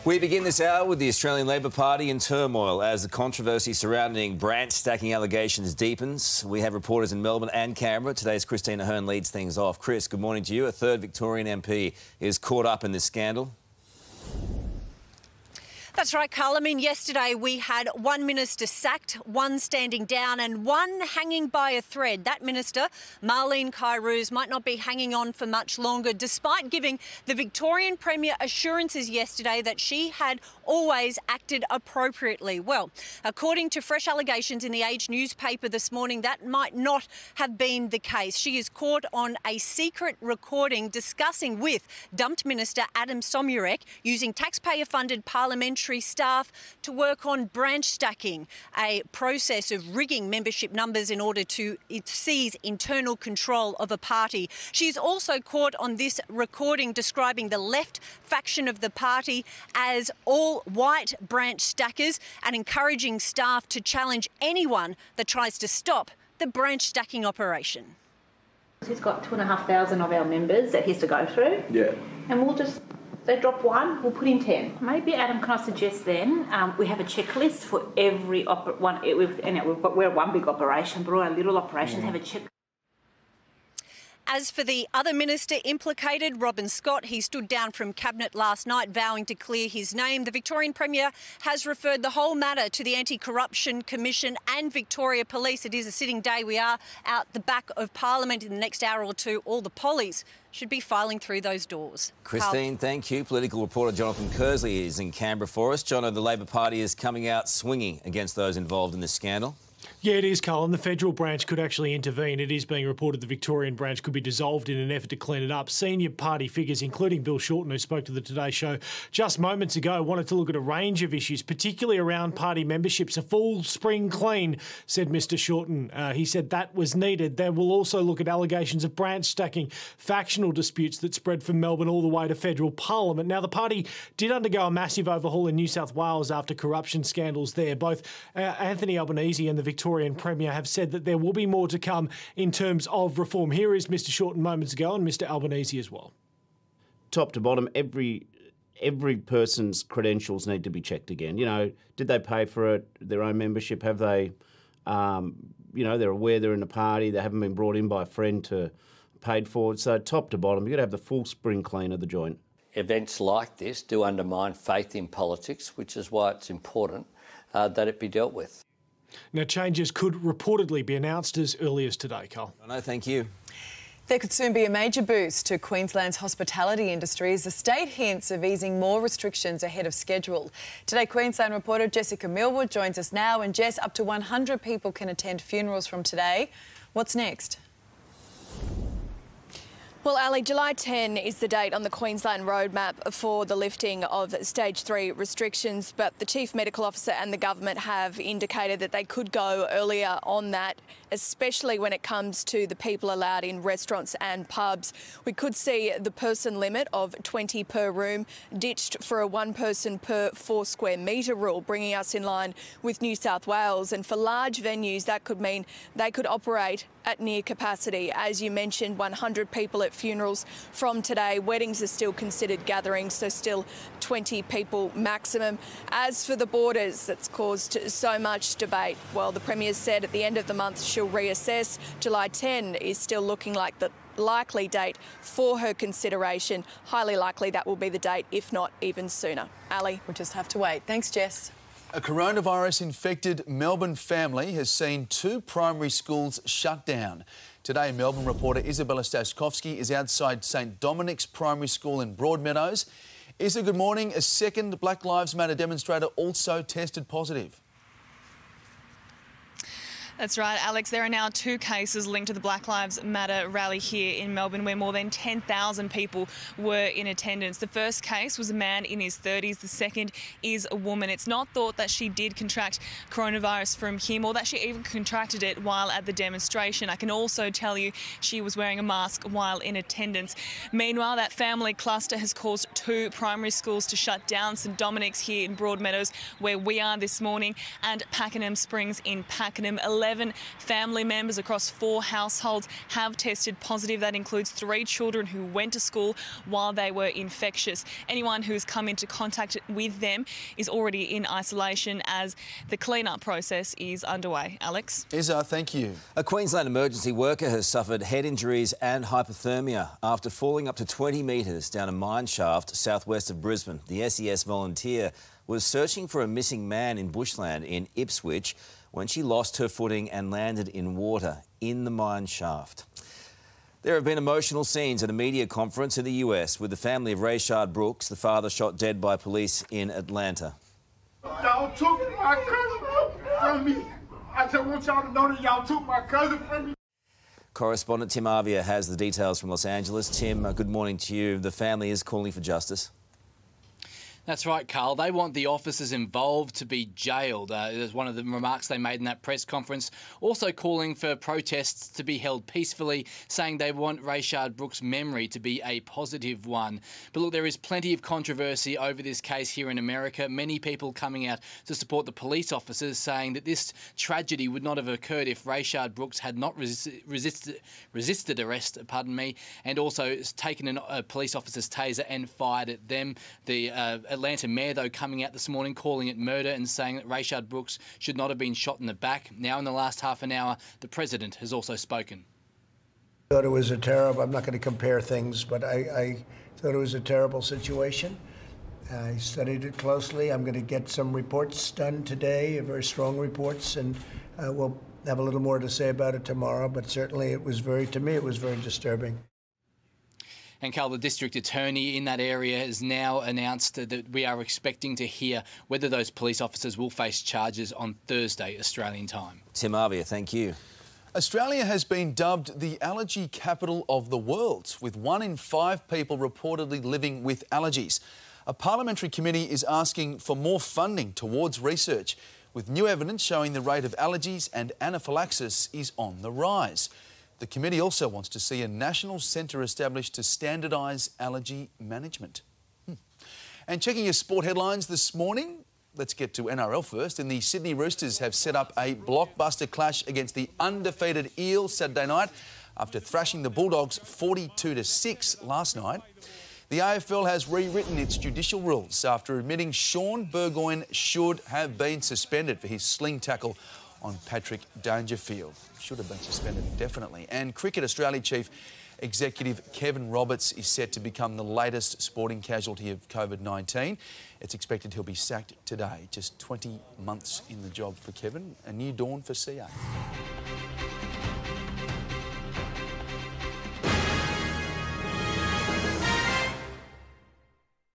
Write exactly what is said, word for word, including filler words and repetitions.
We begin this hour with the Australian Labor Party in turmoil as the controversy surrounding branch stacking allegations deepens. We have reporters in Melbourne and Canberra. Today's Christina Hearn leads things off. Chris, good morning to you. A third Victorian M P is caught up in this scandal. That's right, Carl. I mean, yesterday we had one minister sacked, one standing down and one hanging by a thread. That minister, Marlene Kairouz, might not be hanging on for much longer, despite giving the Victorian Premier assurances yesterday that she had always acted appropriately. Well, according to fresh allegations in the Age newspaper this morning, that might not have been the case. She is caught on a secret recording discussing with dumped Minister Adam Somyurek using taxpayer-funded parliamentary staff to work on branch stacking, a process of rigging membership numbers in order to seize internal control of a party. She is also caught on this recording describing the left faction of the party as all white branch stackers and encouraging staff to challenge anyone that tries to stop the branch stacking operation. He's got two and a half thousand of our members that he has to go through. Yeah. And we'll just, they drop one, we'll put in ten. Maybe, Adam, can I suggest then um, we have a checklist for every oper- one. It, we've, and it, we've got, we're one big operation, but all our little operations mm. have a check. As for the other minister implicated, Robin Scott, he stood down from Cabinet last night vowing to clear his name. The Victorian Premier has referred the whole matter to the Anti-Corruption Commission and Victoria Police. It is a sitting day. We are out the back of Parliament in the next hour or two. All the pollies should be filing through those doors. Christine, Carl. Thank you. Political reporter Jonathan Kersley is in Canberra for us. Jono, the Labor Party is coming out swinging against those involved in this scandal. Yeah, it is, Carl, and the federal branch could actually intervene. It is being reported the Victorian branch could be dissolved in an effort to clean it up. Senior party figures, including Bill Shorten, who spoke to the Today Show just moments ago, wanted to look at a range of issues, particularly around party memberships. A full spring clean, said Mister Shorten. Uh, he said that was needed. They will also look at allegations of branch stacking, factional disputes that spread from Melbourne all the way to federal parliament. Now, the party did undergo a massive overhaul in New South Wales after corruption scandals there. Both uh, Anthony Albanese and the Victorian Premier have said that there will be more to come in terms of reform. Here is Mister Shorten moments ago and Mister Albanese as well. Top to bottom, every every person's credentials need to be checked again. You know, did they pay for it, their own membership? Have they, um, you know, they're aware they're in the party, they haven't been brought in by a friend to paid for it. So top to bottom, you've got to have the full spring clean of the joint. Events like this do undermine faith in politics, which is why it's important uh, that it be dealt with. Now, changes could reportedly be announced as early as today, Carl. No, thank you. There could soon be a major boost to Queensland's hospitality industry as the state hints of easing more restrictions ahead of schedule. Today, Queensland reporter Jessica Millwood joins us now. And Jess, up to one hundred people can attend funerals from today. What's next? Well, Ali, July tenth is the date on the Queensland roadmap for the lifting of stage three restrictions, but the Chief Medical Officer and the government have indicated that they could go earlier on that, especially when it comes to the people allowed in restaurants and pubs. We could see the person limit of twenty per room ditched for a one person per four square metre rule, bringing us in line with New South Wales. And for large venues, that could mean they could operate at near capacity. As you mentioned, one hundred people at funerals from today. Weddings are still considered gatherings, so still twenty people maximum. As for the borders, that's caused so much debate. Well, the Premier said at the end of the month she'll reassess. July tenth is still looking like the likely date for her consideration. Highly likely that will be the date, if not even sooner. Ali? We'll just have to wait. Thanks, Jess. A coronavirus-infected Melbourne family has seen two primary schools shut down. Today, Melbourne reporter Isabella Staskovski is outside St Dominic's Primary School in Broadmeadows. Isa, good morning. A second Black Lives Matter demonstrator also tested positive. That's right, Alex. There are now two cases linked to the Black Lives Matter rally here in Melbourne, where more than ten thousand people were in attendance. The first case was a man in his thirties. The second is a woman. It's not thought that she did contract coronavirus from him or that she even contracted it while at the demonstration. I can also tell you she was wearing a mask while in attendance. Meanwhile, that family cluster has caused two primary schools to shut down. St Dominic's here in Broadmeadows, where we are this morning, and Pakenham Springs in Pakenham. eleven family members across four households have tested positive. That includes three children who went to school while they were infectious. Anyone who's come into contact with them is already in isolation as the clean-up process is underway. Alex? Izza, thank you. A Queensland emergency worker has suffered head injuries and hypothermia after falling up to twenty metres down a mine shaft southwest of Brisbane. The S E S volunteer was searching for a missing man in bushland in Ipswich when she lost her footing and landed in water in the mine shaft. There have been emotional scenes at a media conference in the U S with the family of Rayshard Brooks, the father shot dead by police in Atlanta. Y'all took my cousin from me. I just want y'all to know that y'all took my cousin from me. Correspondent Tim Avia has the details from Los Angeles. Tim, uh, good morning to you. The family is calling for justice. That's right, Carl. They want the officers involved to be jailed. Uh, it was one of the remarks they made in that press conference. Also calling for protests to be held peacefully, saying they want Rayshard Brooks' memory to be a positive one. But look, there is plenty of controversy over this case here in America. Many people coming out to support the police officers, saying that this tragedy would not have occurred if Rayshard Brooks had not resisted, resisted, resisted arrest, pardon me, and also taken an, a police officer's taser and fired at them. The uh, Atlanta mayor, though, coming out this morning calling it murder and saying that Rayshard Brooks should not have been shot in the back. Now, in the last half an hour, the president has also spoken. I thought it was a terrible, I'm not going to compare things, but I, I thought it was a terrible situation. I studied it closely. I'm going to get some reports done today, very strong reports, and uh, we'll have a little more to say about it tomorrow. But certainly it was very, to me, it was very disturbing. And Carl, the district attorney in that area has now announced that we are expecting to hear whether those police officers will face charges on Thursday, Australian time. Tim Avia, thank you. Australia has been dubbed the allergy capital of the world, with one in five people reportedly living with allergies. A parliamentary committee is asking for more funding towards research, with new evidence showing the rate of allergies and anaphylaxis is on the rise. The committee also wants to see a national centre established to standardise allergy management. Hmm. And checking your sport headlines this morning, let's get to N R L first. And the Sydney Roosters have set up a blockbuster clash against the undefeated Eels Saturday night after thrashing the Bulldogs forty-two to six last night. The A F L has rewritten its judicial rules after admitting Sean Burgoyne should have been suspended for his sling tackle on Patrick Dangerfield. Should have been suspended, definitely. And Cricket Australia Chief Executive Kevin Roberts is set to become the latest sporting casualty of COVID nineteen. It's expected he'll be sacked today. Just twenty months in the job for Kevin. A new dawn for C A.